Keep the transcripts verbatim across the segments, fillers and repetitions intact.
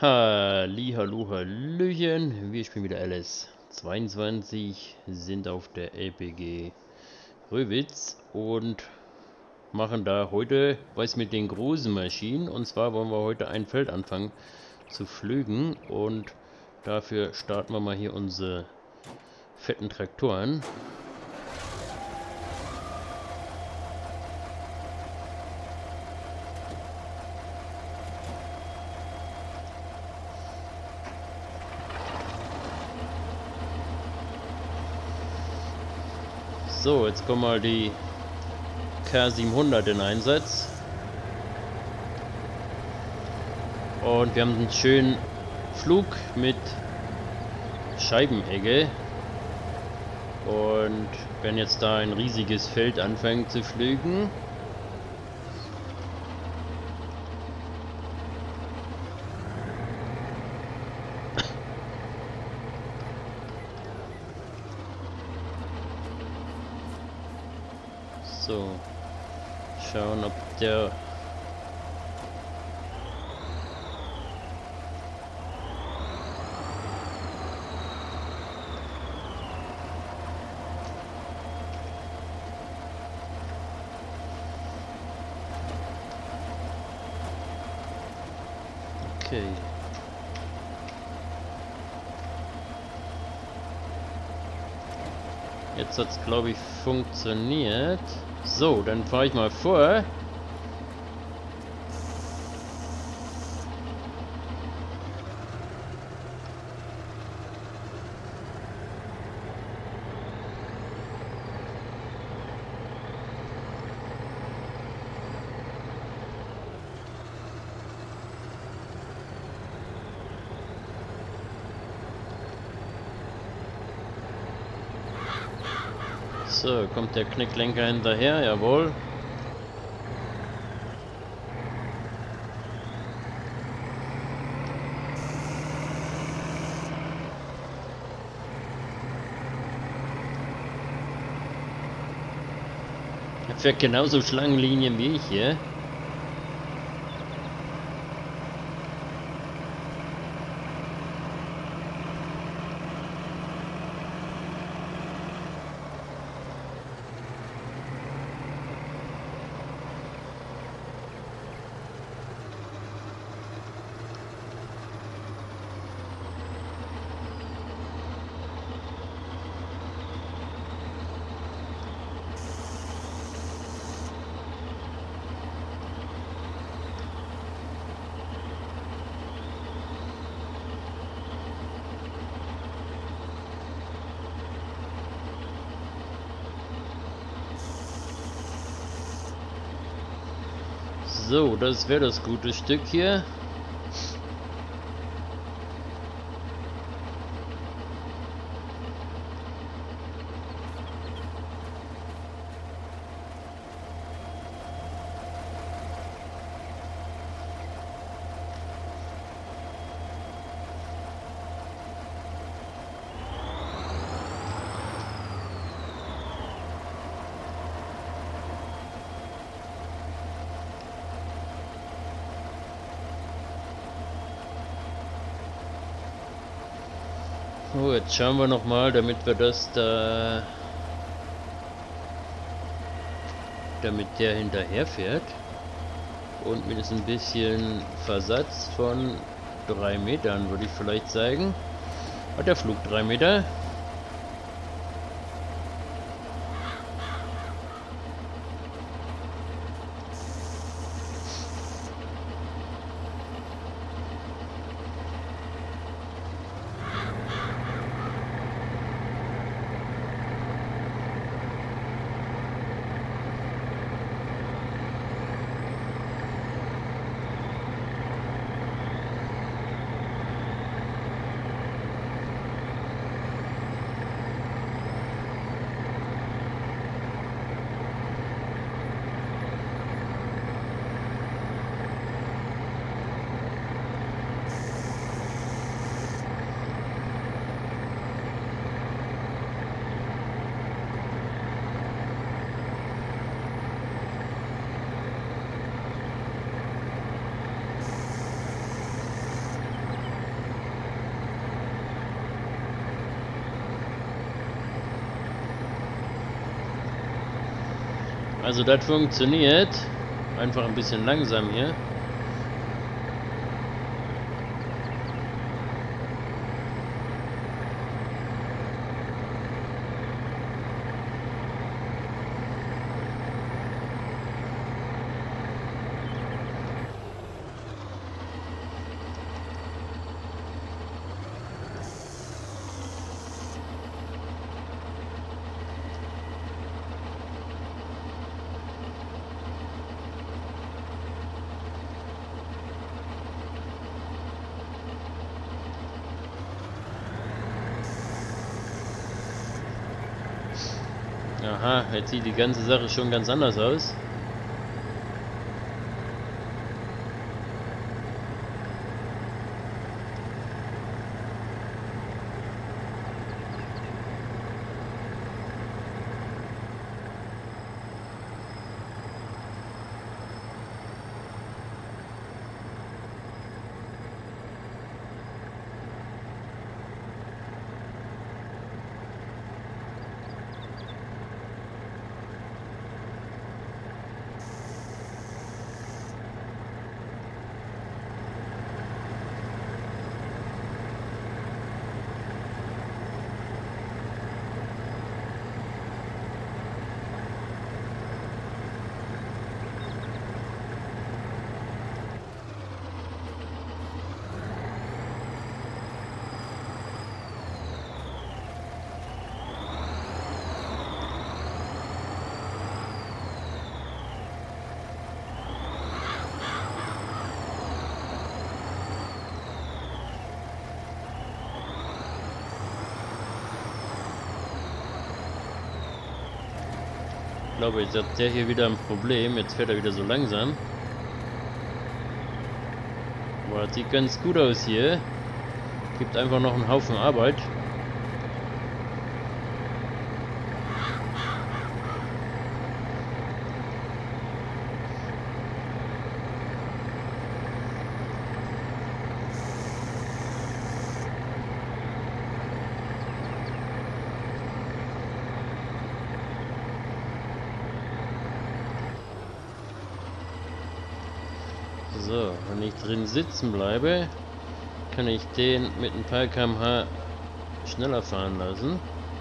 Halli, hallo, hallöchen. Wir spielen wieder L S zweiundzwanzig, sind auf der L P G Röwitz und machen da heute was mit den großen Maschinen. Und zwar wollen wir heute ein Feld anfangen zu pflügen. Und dafür starten wir mal hier unsere fetten Traktoren. So, jetzt kommen mal die K siebenhundert in Einsatz. Und wir haben einen schönen Flug mit Scheibenegge. Und wenn jetzt da ein riesiges Feld anfängt zu pflügen, so, schauen, ob der okay. Jetzt hat es, glaube ich, funktioniert. So, dann fahre ich mal vor. So, kommt der Knicklenker hinterher, jawohl. Er fährt genauso Schlangenlinien wie ich hier. So, das wäre das gute Stück hier. So, jetzt schauen wir noch mal, damit wir das da, damit der hinterher fährt und mit ein bisschen Versatz von drei Metern, würde ich vielleicht sagen. Hat der Flug drei Meter? Also das funktioniert. Einfach ein bisschen langsam hier. Aha, jetzt sieht die ganze Sache schon ganz anders aus. Ich glaube, jetzt hat der hier wieder ein Problem. Jetzt fährt er wieder so langsam. Boah, das sieht ganz gut aus hier. Gibt einfach noch einen Haufen Arbeit. So, wenn ich drin sitzen bleibe, kann ich den mit ein paar Kilometer pro Stunde schneller fahren lassen.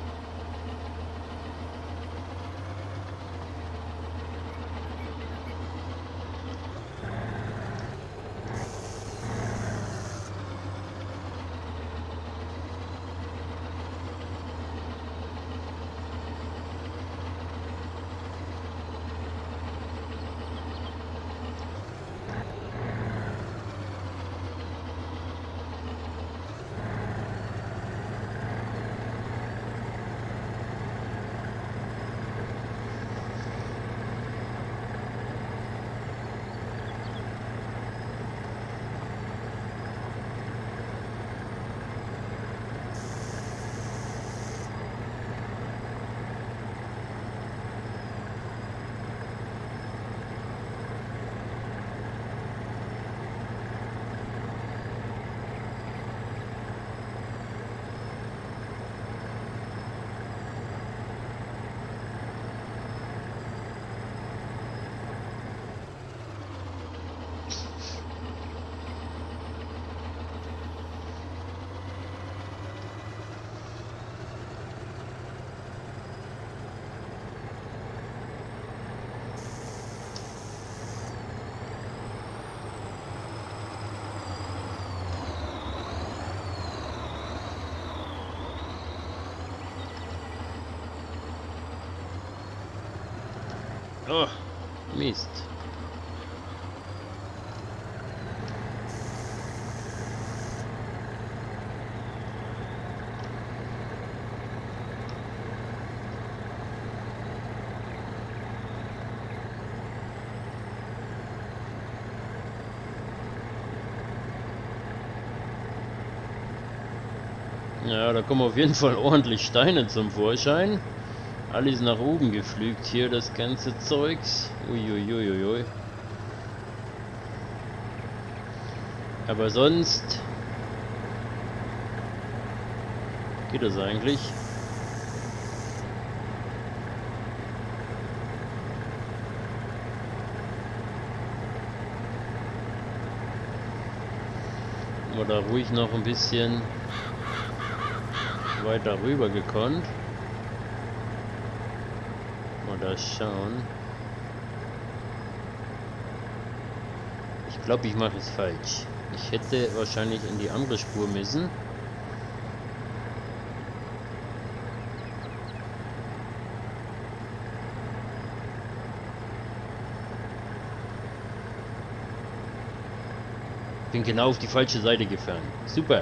Oh, Mist. Ja, da kommen auf jeden Fall ordentlich Steine zum Vorschein. Alles nach oben geflügt hier, das ganze Zeugs. Uiuiuiui. Aber sonst geht das eigentlich. wir da ruhig noch ein bisschen weiter rüber gekonnt. Mal da schauen. Ich glaube, ich mache es falsch. Ich hätte wahrscheinlich in die andere Spur müssen. Bin genau auf die falsche Seite gefahren. Super.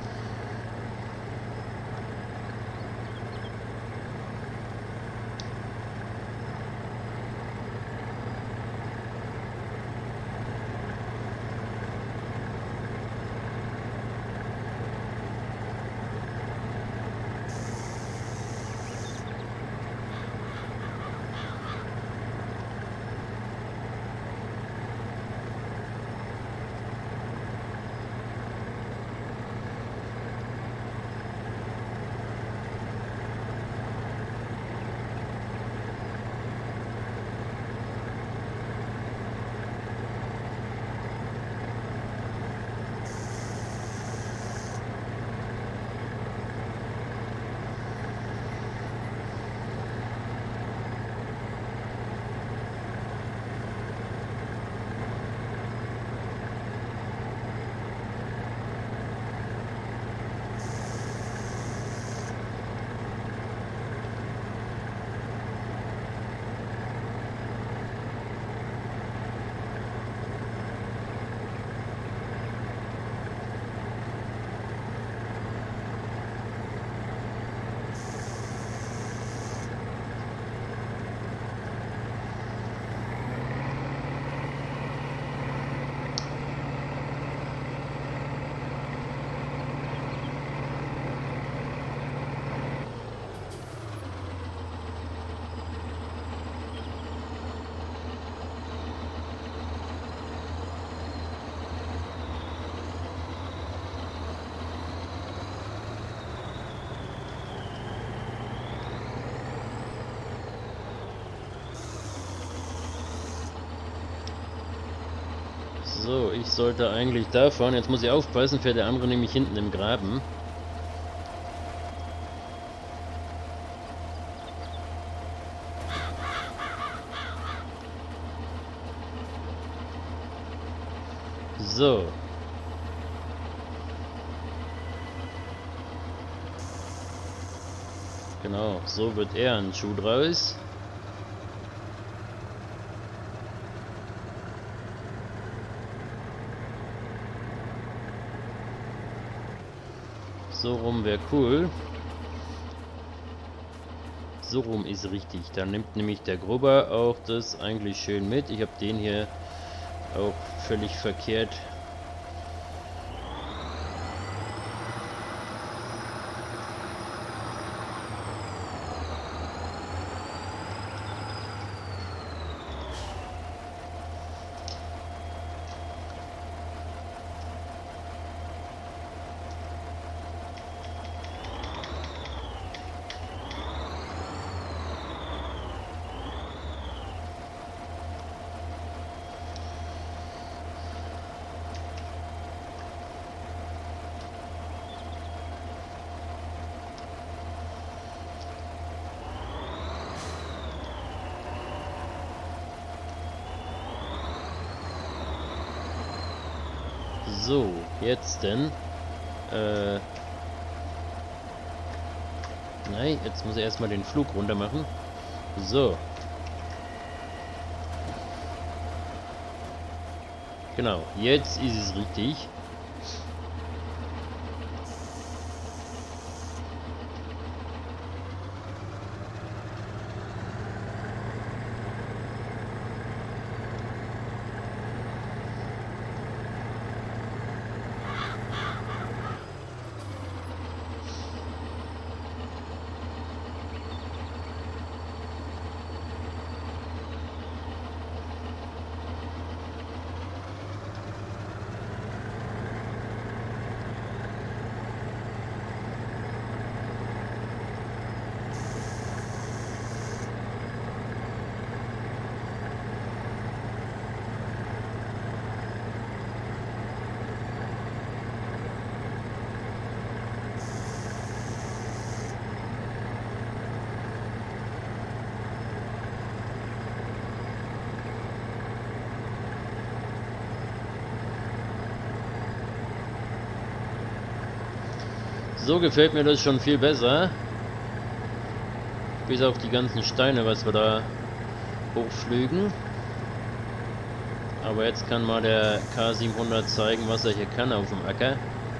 So, ich sollte eigentlich da fahren. Jetzt muss ich aufpassen, fährt der andere nämlich hinten im Graben. So. Genau, so wird er ein Schuh draus. So rum wäre cool. So rum ist richtig. Da nimmt nämlich der Grubber auch das eigentlich schön mit. Ich habe den hier auch völlig verkehrt. So, jetzt denn. Äh. Nein, jetzt muss er erstmal den Flug runter machen. So. Genau, jetzt ist es richtig. So gefällt mir das schon viel besser. Bis auf die ganzen Steine, was wir da hochflügen. Aber jetzt kann mal der K siebenhundert zeigen, was er hier kann auf dem Acker.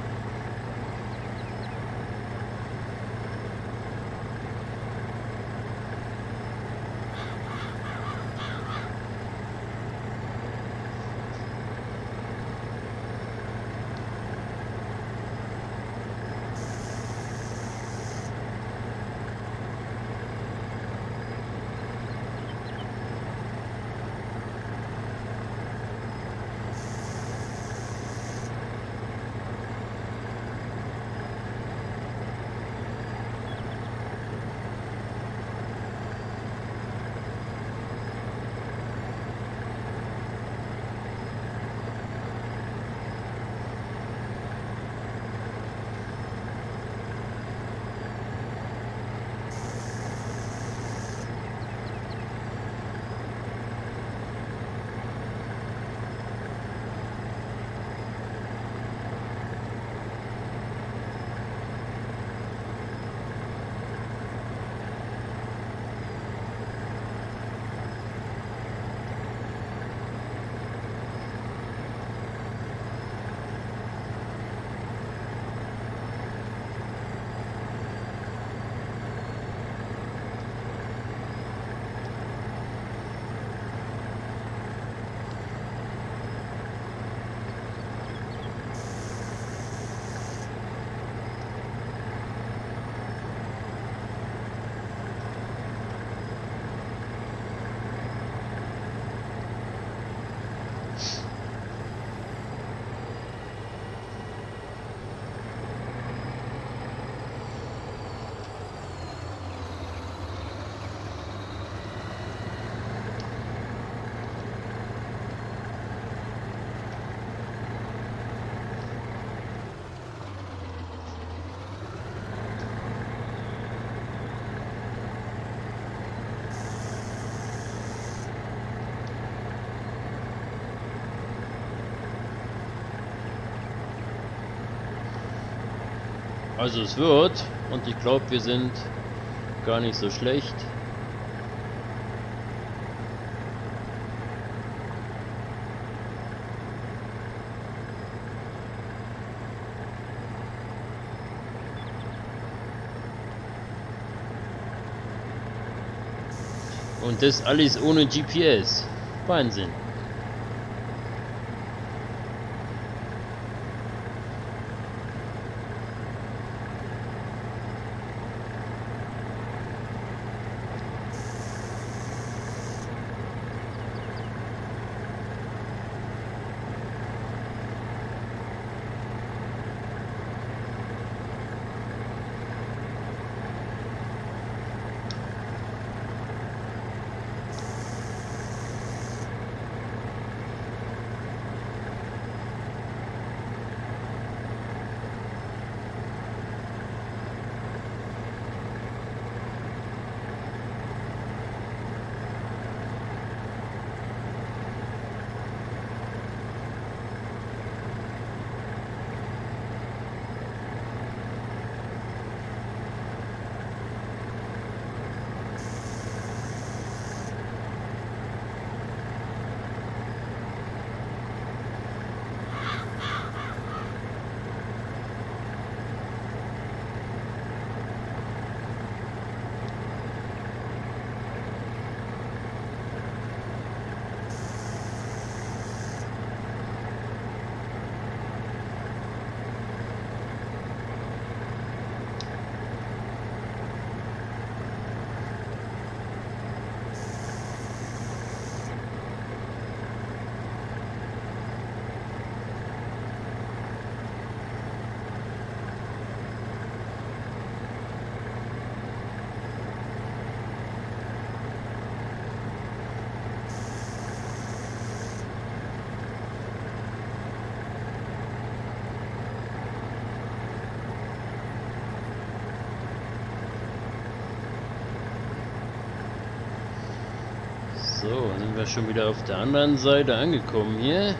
Also es wird, und ich glaube, wir sind gar nicht so schlecht. Und das alles ohne G P S. Wahnsinn. So, sind wir schon wieder auf der anderen Seite angekommen hier.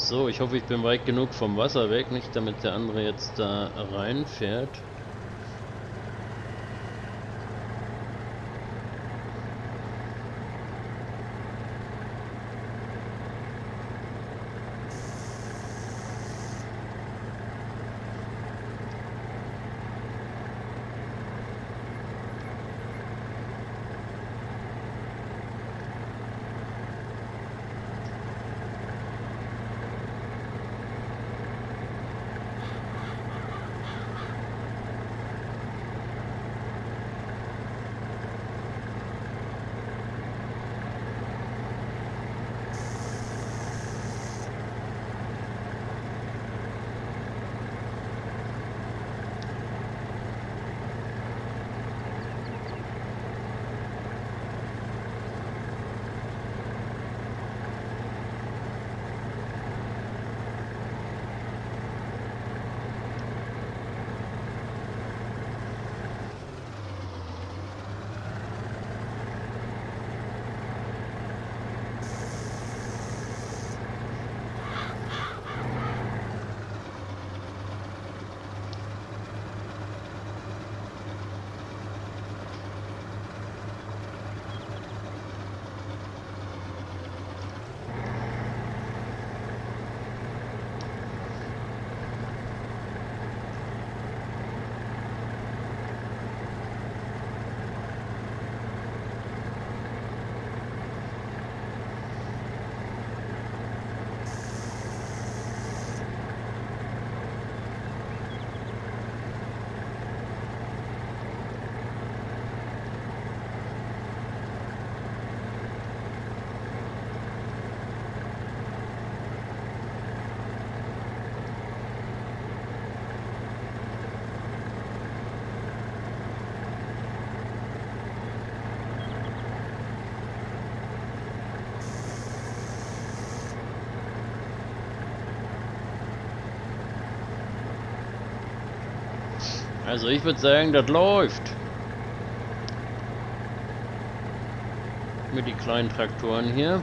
So, ich hoffe, ich bin weit genug vom Wasser weg, nicht damit der andere jetzt da reinfährt. Also ich würde sagen, das läuft. Mit den kleinen Traktoren hier.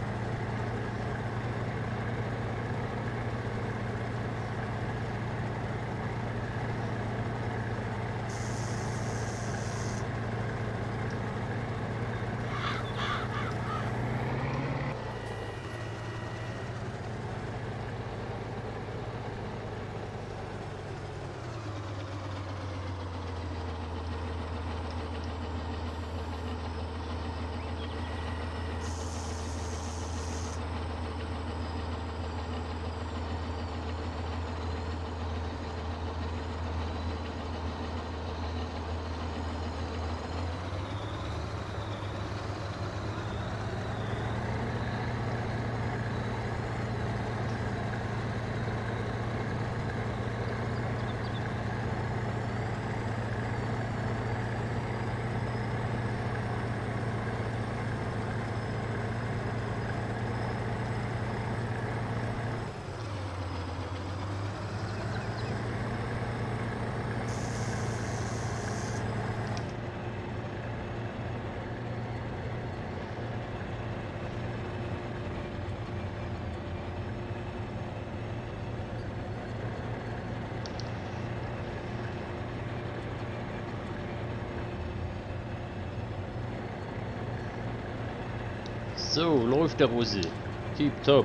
So, läuft der Russe. Tipptopp.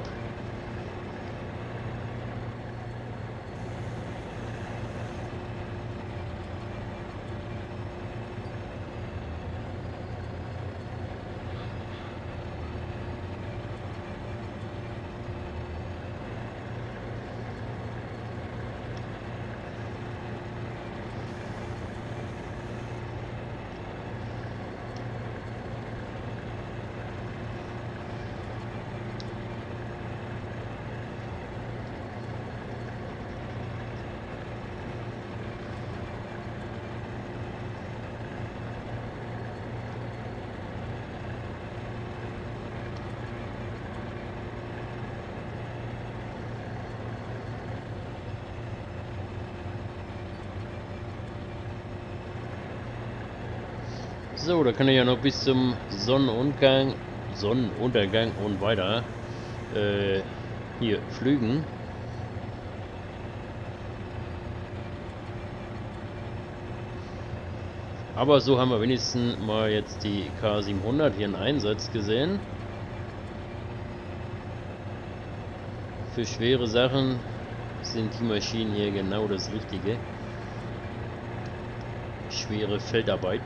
So, da kann er ja noch bis zum Sonnenuntergang, Sonnenuntergang und weiter äh, hier Flügen. Aber so haben wir wenigstens mal jetzt die K siebenhundert hier in Einsatz gesehen. Für schwere Sachen sind die Maschinen hier genau das Richtige. Schwere Feldarbeit.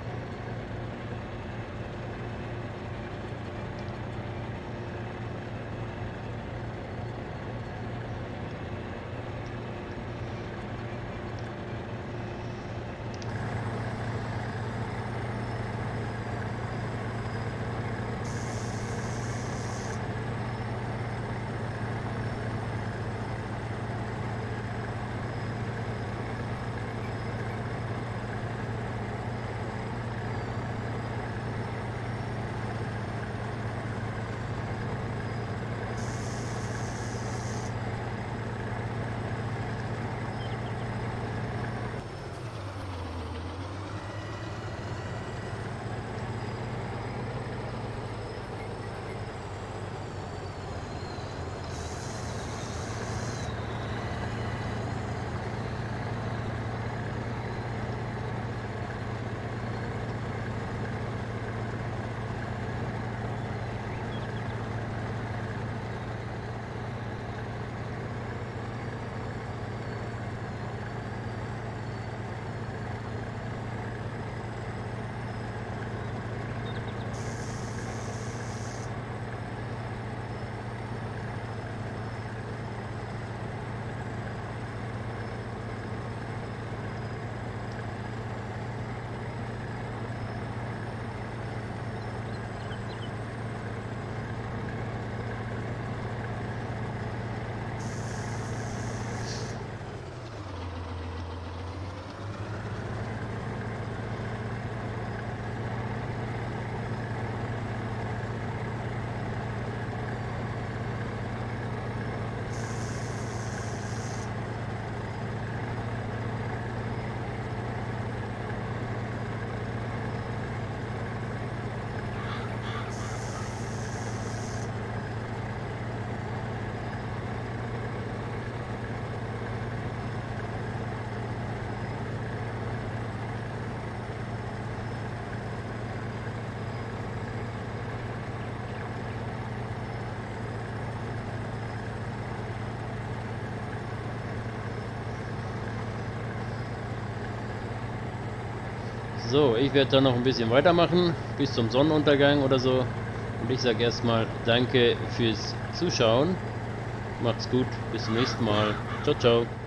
So, ich werde dann noch ein bisschen weitermachen, bis zum Sonnenuntergang oder so. Und ich sage erstmal danke fürs Zuschauen. Macht's gut, bis zum nächsten Mal. Ciao, ciao.